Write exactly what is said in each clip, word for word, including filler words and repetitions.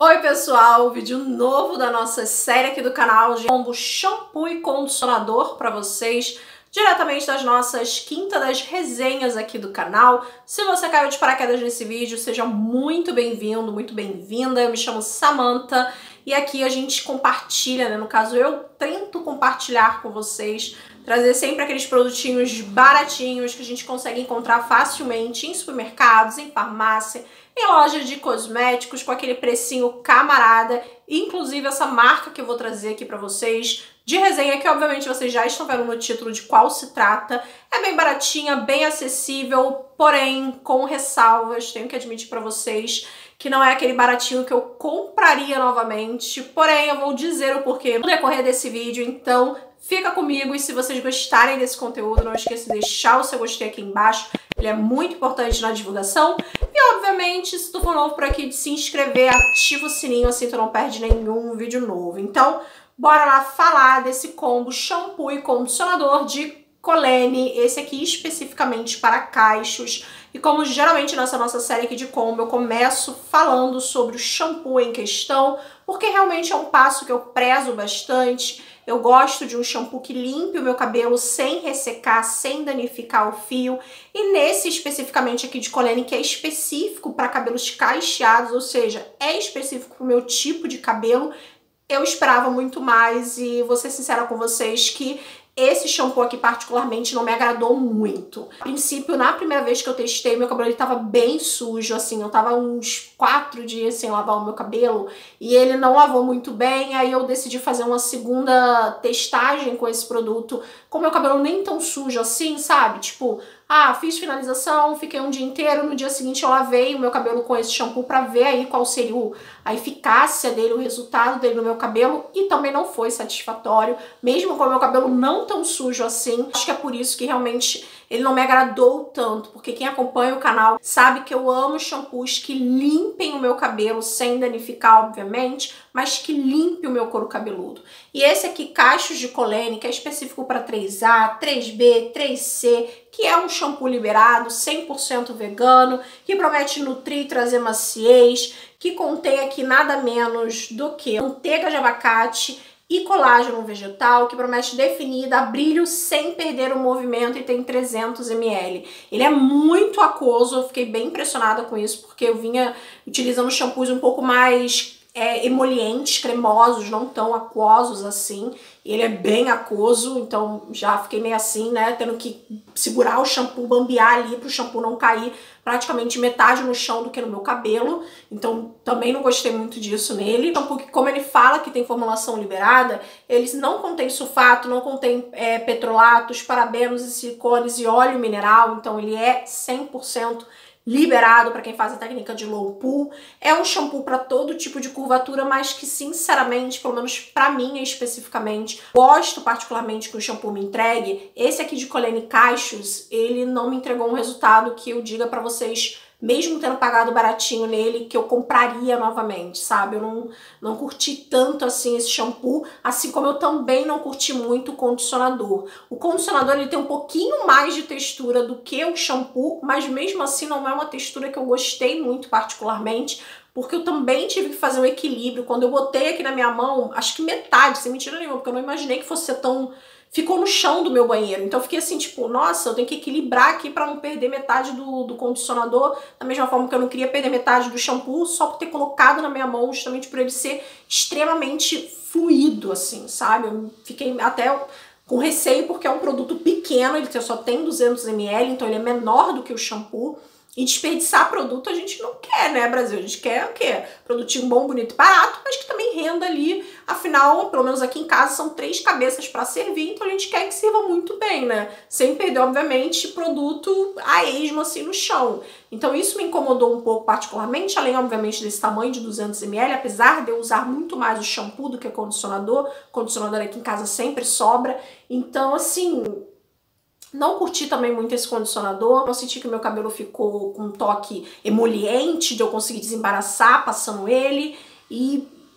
Oi pessoal, vídeo novo da nossa série aqui do canal de combo shampoo e condicionador para vocês, diretamente das nossas quinta das resenhas aqui do canal. Se você caiu de paraquedas nesse vídeo, seja muito bem-vindo, muito bem-vinda. Eu me chamo Samantha e aqui a gente compartilha, né? No caso eu tento compartilhar com vocês, trazer sempre aqueles produtinhos baratinhos que a gente consegue encontrar facilmente em supermercados, em farmácia, em lojas de cosméticos, com aquele precinho camarada. Inclusive essa marca que eu vou trazer aqui pra vocês de resenha, que obviamente vocês já estão vendo no título de qual se trata, é bem baratinha, bem acessível, porém com ressalvas. Tenho que admitir pra vocês que não é aquele baratinho que eu compraria novamente, porém eu vou dizer o porquê no decorrer desse vídeo, então fica comigo. E se vocês gostarem desse conteúdo, não esqueça de deixar o seu gostei aqui embaixo, ele é muito importante na divulgação. E obviamente, se tu for novo por aqui, de se inscrever, ativa o sininho, assim tu não perde nenhum vídeo novo. Então, bora lá falar desse combo shampoo e condicionador de Colene, esse aqui especificamente para cachos. E como geralmente nessa nossa série aqui de combo, eu começo falando sobre o shampoo em questão, porque realmente é um passo que eu prezo bastante. Eu gosto de um shampoo que limpe o meu cabelo sem ressecar, sem danificar o fio. E nesse especificamente aqui de Colene, que é específico para cabelos cacheados, ou seja, é específico para o meu tipo de cabelo, eu esperava muito mais e vou ser sincera com vocês que esse shampoo aqui particularmente não me agradou muito. A princípio, na primeira vez que eu testei, meu cabelo ele tava bem sujo, assim, eu tava uns quatro dias sem lavar o meu cabelo e ele não lavou muito bem. Aí eu decidi fazer uma segunda testagem com esse produto, com o meu cabelo nem tão sujo assim, sabe? Tipo, ah, fiz finalização, fiquei um dia inteiro, no dia seguinte eu lavei o meu cabelo com esse shampoo pra ver aí qual seria o, a eficácia dele, o resultado dele no meu cabelo, e também não foi satisfatório, mesmo com o meu cabelo não tão sujo assim. Acho que é por isso que realmente ele não me agradou tanto, porque quem acompanha o canal sabe que eu amo shampoos que limpem o meu cabelo sem danificar, obviamente, mas que limpe o meu couro cabeludo. E esse aqui, Cachos de Colene, que é específico para três A, três B, três C, que é um shampoo liberado, cem por cento vegano, que promete nutrir e trazer maciez, que contém aqui nada menos do que manteiga de abacate e colágeno vegetal, que promete definir, dar brilho sem perder o movimento, e tem trezentos mililitros. Ele é muito aquoso, eu fiquei bem impressionada com isso, porque eu vinha utilizando shampoos um pouco mais é, emolientes, cremosos, não tão aquosos assim. Ele é bem aquoso, então já fiquei meio assim, né, tendo que segurar o shampoo, bambear ali pro shampoo não cair praticamente metade no chão do que no meu cabelo. Então também não gostei muito disso nele. Shampoo que, como ele fala que tem formulação liberada, eles não contém sulfato, não contém é, petrolatos, parabenos e silicones e óleo mineral, então ele é cem por cento liberado para quem faz a técnica de low pool. É um shampoo para todo tipo de curvatura, mas que sinceramente, pelo menos para mim especificamente, gosto particularmente que o shampoo me entregue. Esse aqui de Colene Cachos, ele não me entregou um resultado que eu diga para vocês, mesmo tendo pagado baratinho nele, que eu compraria novamente, sabe? Eu não, não curti tanto assim esse shampoo, assim como eu também não curti muito o condicionador. O condicionador ele tem um pouquinho mais de textura do que o shampoo, mas mesmo assim não é uma textura que eu gostei muito particularmente, porque eu também tive que fazer um equilíbrio. Quando eu botei aqui na minha mão, acho que metade, sem mentira nenhuma, porque eu não imaginei que fosse ser tão... Ficou no chão do meu banheiro, então eu fiquei assim, tipo, nossa, eu tenho que equilibrar aqui pra não perder metade do, do condicionador, da mesma forma que eu não queria perder metade do shampoo, só por ter colocado na minha mão, justamente por ele ser extremamente fluido, assim, sabe? Eu fiquei até com receio, porque é um produto pequeno, ele só tem duzentos mililitros, então ele é menor do que o shampoo. E desperdiçar produto a gente não quer, né, Brasil? A gente quer o quê? Produtinho bom, bonito e barato, mas que também renda ali. Afinal, pelo menos aqui em casa, são três cabeças para servir, então a gente quer que sirva muito bem, né? Sem perder, obviamente, produto a esmo assim no chão. Então isso me incomodou um pouco particularmente, além, obviamente, desse tamanho de duzentos mililitros, apesar de eu usar muito mais o shampoo do que o condicionador. O condicionador aqui em casa sempre sobra. Então, assim... Não curti também muito esse condicionador, não senti que o meu cabelo ficou com um toque emoliente, de eu conseguir desembaraçar passando ele, e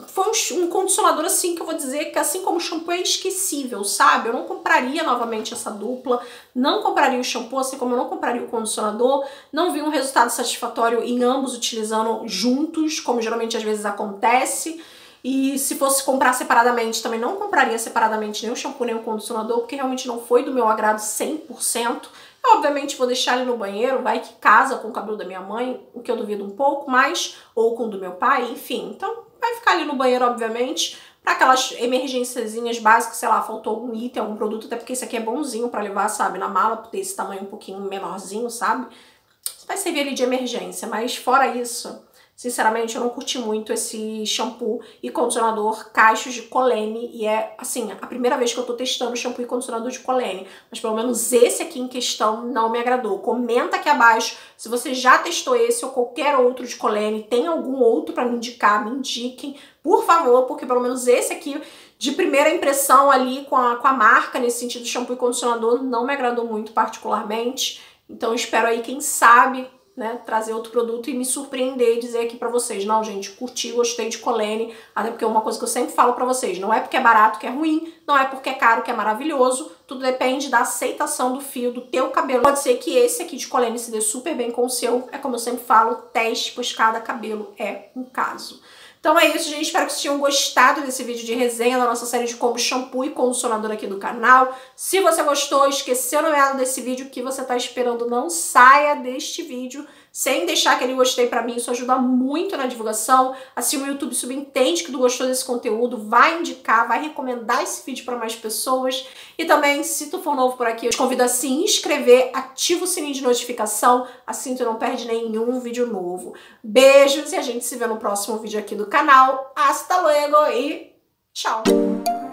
foi um, um condicionador assim que eu vou dizer que assim como o shampoo é esquecível, sabe? Eu não compraria novamente essa dupla, não compraria o shampoo, assim como eu não compraria o condicionador, não vi um resultado satisfatório em ambos utilizando juntos, como geralmente às vezes acontece. E se fosse comprar separadamente, também não compraria separadamente nem o shampoo nem o condicionador, porque realmente não foi do meu agrado cem por cento. Eu, obviamente, vou deixar ele no banheiro, vai que casa com o cabelo da minha mãe, o que eu duvido um pouco, mas, ou com o do meu pai, enfim. Então, vai ficar ali no banheiro, obviamente, para aquelas emergênciazinhas básicas, sei lá, faltou algum item, algum produto, até porque esse aqui é bonzinho para levar, sabe, na mala, por ter esse tamanho um pouquinho menorzinho, sabe? Isso vai servir ali de emergência, mas fora isso, sinceramente, eu não curti muito esse shampoo e condicionador Cachos de Colene. E é, assim, a primeira vez que eu tô testando shampoo e condicionador de Colene. Mas pelo menos esse aqui em questão não me agradou. Comenta aqui abaixo se você já testou esse ou qualquer outro de Colene. Tem algum outro pra me indicar? Me indiquem, por favor, porque pelo menos esse aqui, de primeira impressão ali com a, com a marca, nesse sentido, shampoo e condicionador, não me agradou muito particularmente. Então eu espero aí, quem sabe, né, trazer outro produto e me surpreender e dizer aqui pra vocês, não, gente, curti, gostei de Colene, até porque é uma coisa que eu sempre falo pra vocês, não é porque é barato que é ruim, não é porque é caro que é maravilhoso, tudo depende da aceitação do fio, do teu cabelo. Pode ser que esse aqui de Colene se dê super bem com o seu, é como eu sempre falo, teste, pois cada cabelo é um caso. Então é isso, gente. Espero que vocês tenham gostado desse vídeo de resenha da nossa série de combo shampoo e condicionador aqui do canal. Se você gostou, esqueceu no meio desse vídeo, o que você tá esperando, não saia deste vídeo sem deixar aquele gostei pra mim. Isso ajuda muito na divulgação. Assim o YouTube subentende que tu gostou desse conteúdo, vai indicar, vai recomendar esse vídeo pra mais pessoas. E também, se tu for novo por aqui, eu te convido a se inscrever, ativa o sininho de notificação, assim tu não perde nenhum vídeo novo. Beijos e a gente se vê no próximo vídeo aqui do canal. Hasta luego e tchau!